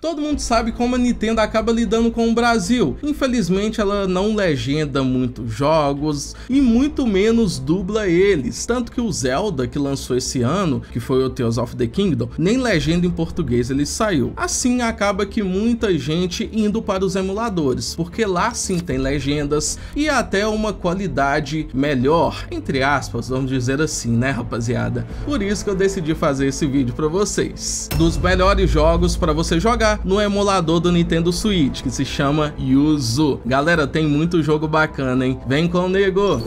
Todo mundo sabe como a Nintendo acaba lidando com o Brasil. Infelizmente ela não legenda muitos jogos e muito menos dubla eles, tanto que o Zelda que lançou esse ano, que foi o Tears of the Kingdom, nem legenda em português ele saiu. Assim acaba que muita gente indo para os emuladores, porque lá sim tem legendas e até uma qualidade melhor, entre aspas, vamos dizer assim, né, rapaziada? Por isso que eu decidi fazer esse vídeo para vocês, dos melhores jogos para você jogar no emulador do Nintendo Switch, que se chama Yuzu. Galera, tem muito jogo bacana, hein? Vem comigo!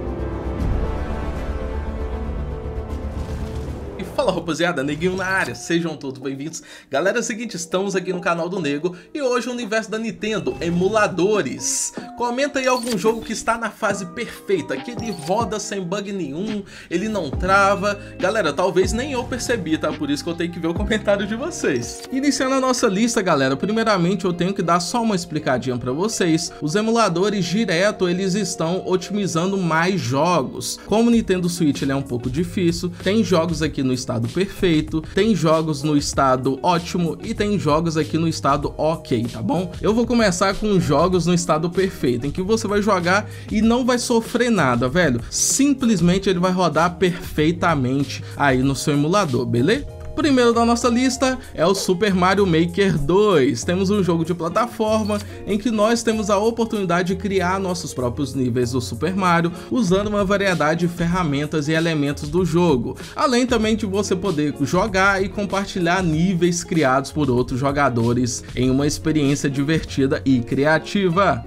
Fala rapaziada, Neguinho na área, sejam todos bem-vindos. Galera, é o seguinte, estamos aqui no canal do Nego e hoje o universo da Nintendo, emuladores. Comenta aí algum jogo que está na fase perfeita, que ele roda sem bug nenhum, ele não trava. Galera, talvez nem eu percebi, tá? Por isso que eu tenho que ver o comentário de vocês. Iniciando a nossa lista, galera, primeiramente eu tenho que dar só uma explicadinha pra vocês. Os emuladores direto, eles estão otimizando mais jogos. Como o Nintendo Switch ele é um pouco difícil, tem jogos aqui no estado perfeito, tem jogos no estado ótimo e tem jogos aqui no estado ok, tá bom? Eu vou começar com jogos no estado perfeito, em que você vai jogar e não vai sofrer nada, velho. Simplesmente ele vai rodar perfeitamente aí no seu emulador, beleza? Primeiro da nossa lista é o Super Mario Maker 2. Temos um jogo de plataforma em que nós temos a oportunidade de criar nossos próprios níveis do Super Mario usando uma variedade de ferramentas e elementos do jogo, além também de você poder jogar e compartilhar níveis criados por outros jogadores em uma experiência divertida e criativa.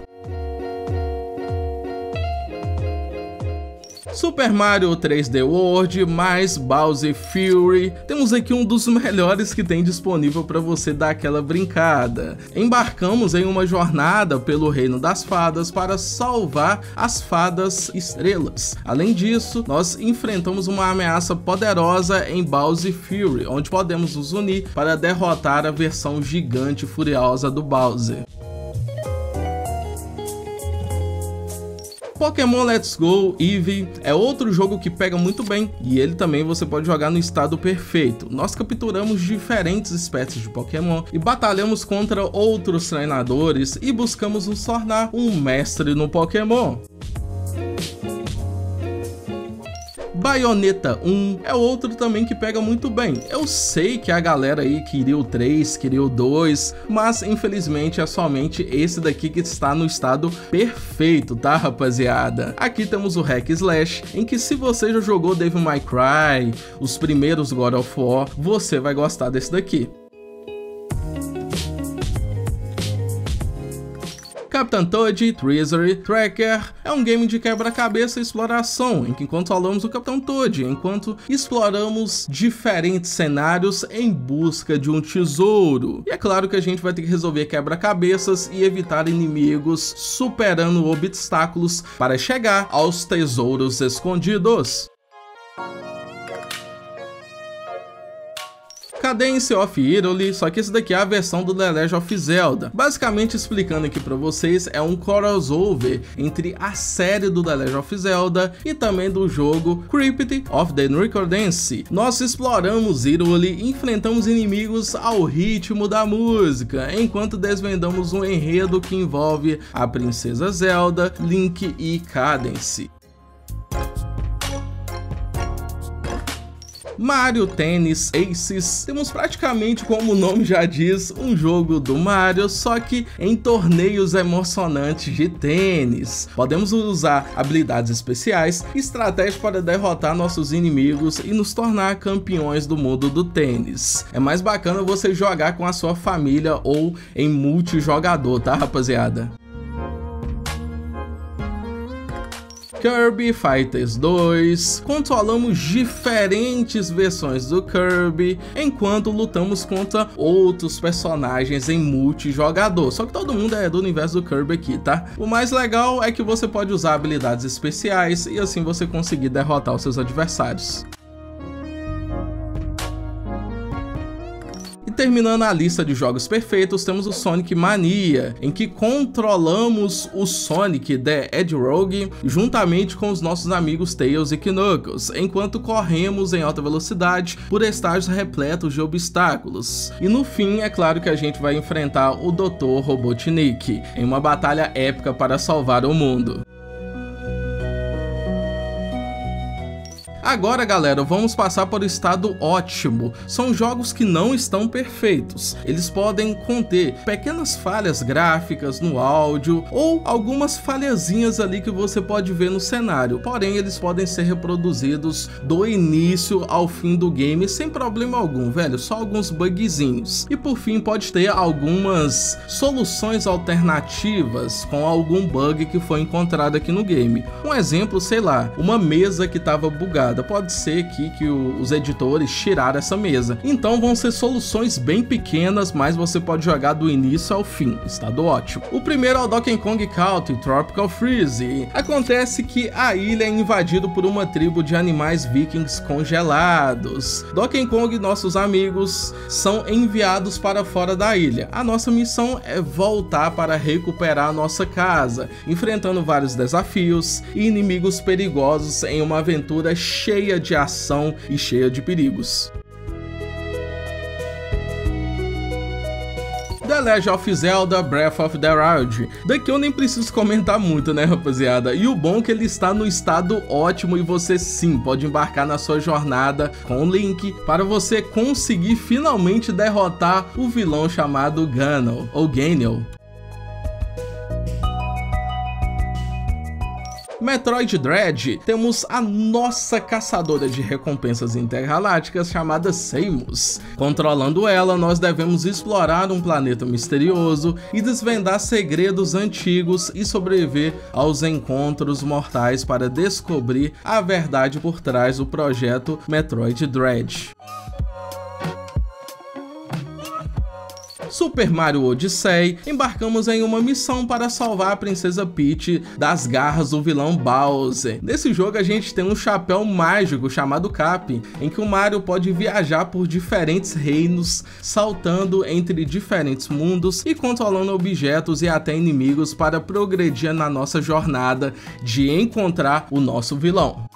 Super Mario 3D World mais Bowser Fury. Temos aqui um dos melhores que tem disponível para você dar aquela brincada. Embarcamos em uma jornada pelo Reino das Fadas para salvar as Fadas Estrelas. Além disso, nós enfrentamos uma ameaça poderosa em Bowser Fury, onde podemos nos unir para derrotar a versão gigante e furiosa do Bowser. Pokémon Let's Go Eevee é outro jogo que pega muito bem e ele também você pode jogar no estado perfeito. Nós capturamos diferentes espécies de Pokémon e batalhamos contra outros treinadores e buscamos nos tornar um mestre no Pokémon. Bayonetta 1 é outro também que pega muito bem. Eu sei que a galera aí queria o 3, queria o 2, mas infelizmente é somente esse daqui que está no estado perfeito, tá rapaziada? Aqui temos o Hack Slash, em que se você já jogou Devil May Cry, os primeiros God of War, você vai gostar desse daqui. Captain Toad Treasury Tracker é um game de quebra-cabeça e exploração, em que controlamos o Capitão Toad, enquanto exploramos diferentes cenários em busca de um tesouro. E é claro que a gente vai ter que resolver quebra-cabeças e evitar inimigos, superando obstáculos para chegar aos tesouros escondidos. Cadence of Hyrule, só que esse daqui é a versão do The Legend of Zelda. Basicamente explicando aqui pra vocês, é um crossover entre a série do The Legend of Zelda e também do jogo Crypt of the Necrodancer. Nós exploramos Hyrule e enfrentamos inimigos ao ritmo da música, enquanto desvendamos um enredo que envolve a princesa Zelda, Link e Cadence. Mario Tennis Aces, temos praticamente, como o nome já diz, um jogo do Mario, só que em torneios emocionantes de tênis. Podemos usar habilidades especiais e estratégias para derrotar nossos inimigos e nos tornar campeões do mundo do tênis. É mais bacana você jogar com a sua família ou em multijogador, tá rapaziada? Kirby Fighters 2, controlamos diferentes versões do Kirby, enquanto lutamos contra outros personagens em multijogador, só que todo mundo é do universo do Kirby aqui, tá? O mais legal é que você pode usar habilidades especiais e assim você conseguir derrotar os seus adversários. terminando a lista de jogos perfeitos, temos o Sonic Mania, em que controlamos o Sonic the Hedgehog juntamente com os nossos amigos Tails e Knuckles, enquanto corremos em alta velocidade por estágios repletos de obstáculos. E no fim, é claro que a gente vai enfrentar o Dr. Robotnik em uma batalha épica para salvar o mundo. Agora, galera, vamos passar para o estado ótimo. São jogos que não estão perfeitos. Eles podem conter pequenas falhas gráficas no áudio ou algumas falhazinhas ali que você pode ver no cenário. Porém, eles podem ser reproduzidos do início ao fim do game sem problema algum, velho. Só alguns bugzinhos. E por fim, pode ter algumas soluções alternativas com algum bug que foi encontrado aqui no game. Um exemplo, sei lá, uma mesa que estava bugada. Pode ser que os editores tiraram essa mesa. Então vão ser soluções bem pequenas, mas você pode jogar do início ao fim. Estado ótimo. O primeiro é o Donkey Kong Country Tropical Freeze. Acontece que a ilha é invadida por uma tribo de animais vikings congelados. Donkey Kong e nossos amigos são enviados para fora da ilha. A nossa missão é voltar para recuperar a nossa casa, enfrentando vários desafios e inimigos perigosos em uma aventura cheia de ação e cheia de perigos. The Legend of Zelda Breath of the Wild. Daqui eu nem preciso comentar muito, né, rapaziada? E o bom é que ele está no estado ótimo e você sim pode embarcar na sua jornada com o Link para você conseguir finalmente derrotar o vilão chamado Ganon ou Ganel. Metroid Dread, temos a nossa caçadora de recompensas intergalácticas chamada Samus. Controlando ela, nós devemos explorar um planeta misterioso e desvendar segredos antigos e sobreviver aos encontros mortais para descobrir a verdade por trás do projeto Metroid Dread. Super Mario Odyssey, embarcamos em uma missão para salvar a princesa Peach das garras do vilão Bowser. Nesse jogo a gente tem um chapéu mágico chamado Cap, em que o Mario pode viajar por diferentes reinos, saltando entre diferentes mundos e controlando objetos e até inimigos para progredir na nossa jornada de encontrar o nosso vilão.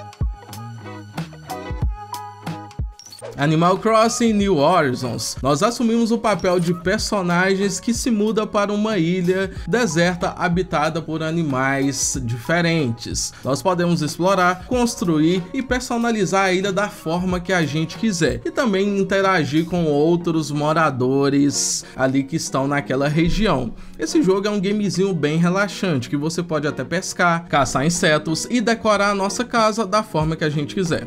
Animal Crossing New Horizons. Nós assumimos o papel de personagens que se mudam para uma ilha deserta habitada por animais diferentes. Nós podemos explorar, construir e personalizar a ilha da forma que a gente quiser e também interagir com outros moradores ali que estão naquela região. Esse jogo é um gamezinho bem relaxante que você pode até pescar, caçar insetos e decorar a nossa casa da forma que a gente quiser.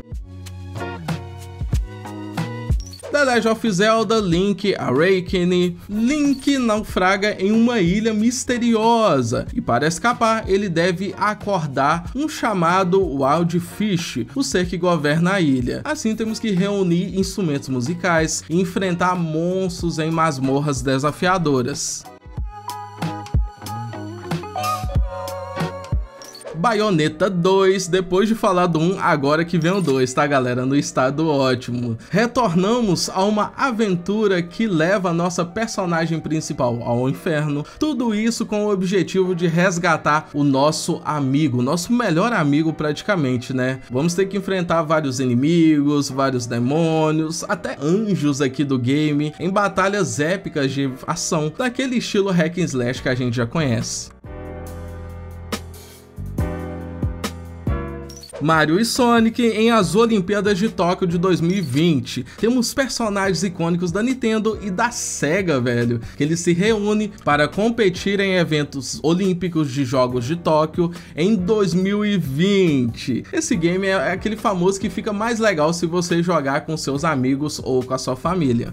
The Legend of Zelda Link Awakening. Link naufraga em uma ilha misteriosa e para escapar ele deve acordar um chamado Wild Fish, o ser que governa a ilha. Assim temos que reunir instrumentos musicais e enfrentar monstros em masmorras desafiadoras. Bayonetta 2, depois de falar do 1, agora que vem o 2, tá galera? No estado ótimo. Retornamos a uma aventura que leva a nossa personagem principal ao inferno. Tudo isso com o objetivo de resgatar o nosso amigo, nosso melhor amigo praticamente, né? Vamos ter que enfrentar vários inimigos, vários demônios, até anjos aqui do game, em batalhas épicas de ação, daquele estilo hack and slash que a gente já conhece. Mario e Sonic em as Olimpíadas de Tóquio de 2020. Temos personagens icônicos da Nintendo e da Sega, velho, que eles se reúnem para competir em eventos olímpicos de Jogos de Tóquio em 2020. Esse game é aquele famoso que fica mais legal se você jogar com seus amigos ou com a sua família.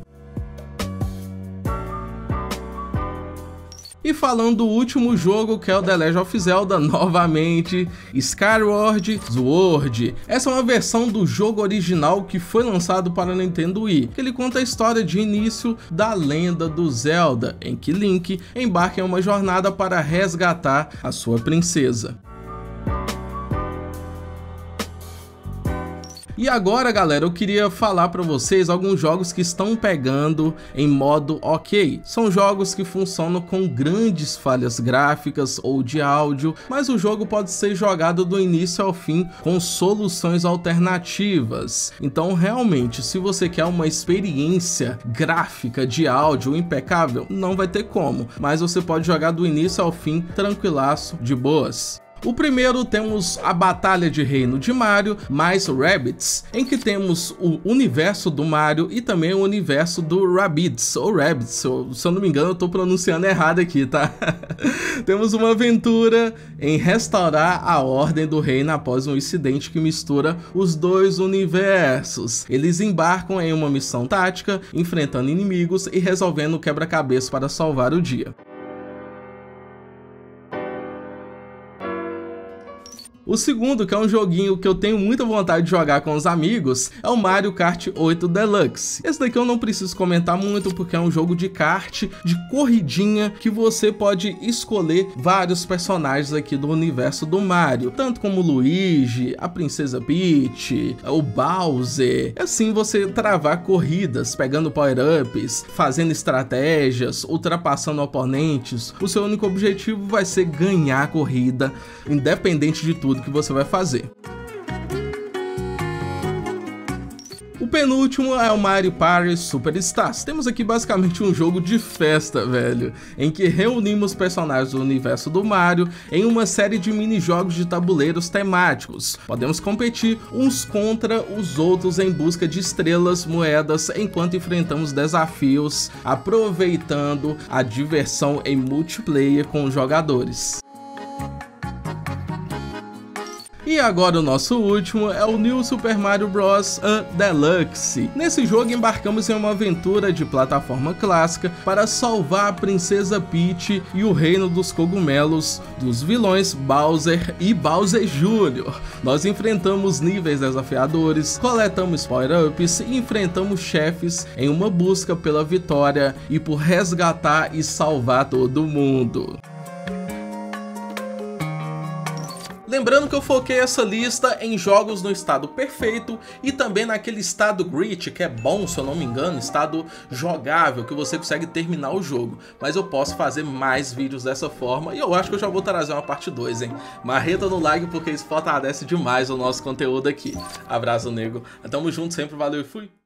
E falando do último jogo, que é o The Legend of Zelda, novamente, Skyward Sword. Essa é uma versão do jogo original que foi lançado para a Nintendo Wii. Ele conta a história de início da lenda do Zelda, em que Link embarca em uma jornada para resgatar a sua princesa. E agora, galera, eu queria falar pra vocês alguns jogos que estão pegando em modo ok. São jogos que funcionam com grandes falhas gráficas ou de áudio, mas o jogo pode ser jogado do início ao fim com soluções alternativas. Então, realmente, se você quer uma experiência gráfica de áudio impecável, não vai ter como, mas você pode jogar do início ao fim tranquilaço, de boas. O primeiro temos a Batalha de Reino de Mario mais Rabbids, em que temos o universo do Mario e também o universo do Rabbids, ou Rabbids, se eu não me engano eu tô pronunciando errado aqui, tá? Temos uma aventura em restaurar a ordem do reino após um incidente que mistura os dois universos. Eles embarcam em uma missão tática, enfrentando inimigos e resolvendo o quebra-cabeça para salvar o dia. O segundo, que é um joguinho que eu tenho muita vontade de jogar com os amigos, é o Mario Kart 8 Deluxe. Esse daqui eu não preciso comentar muito porque é um jogo de kart, de corridinha, que você pode escolher vários personagens aqui do universo do Mario, tanto como o Luigi, a Princesa Peach, o Bowser. Assim você travar corridas, pegando power-ups, fazendo estratégias, ultrapassando oponentes. O seu único objetivo vai ser ganhar a corrida, independente de tudo que você vai fazer. O penúltimo é o Mario Party Superstars. Temos aqui basicamente um jogo de festa, velho, em que reunimos personagens do universo do Mario em uma série de mini-jogos de tabuleiros temáticos. Podemos competir uns contra os outros em busca de estrelas, moedas, enquanto enfrentamos desafios, aproveitando a diversão em multiplayer com os jogadores. E agora o nosso último é o New Super Mario Bros. Deluxe. Nesse jogo embarcamos em uma aventura de plataforma clássica para salvar a Princesa Peach e o reino dos cogumelos dos vilões Bowser e Bowser Jr. Nós enfrentamos níveis desafiadores, coletamos power-ups e enfrentamos chefes em uma busca pela vitória e por resgatar e salvar todo mundo. Lembrando que eu foquei essa lista em jogos no estado perfeito e também naquele estado grit, que é bom, se eu não me engano, estado jogável, que você consegue terminar o jogo. Mas eu posso fazer mais vídeos dessa forma e eu acho que eu já vou trazer uma parte 2, hein? Marreta no like porque isso fortalece demais o nosso conteúdo aqui. Abraço, nego. Tamo junto sempre, valeu e fui!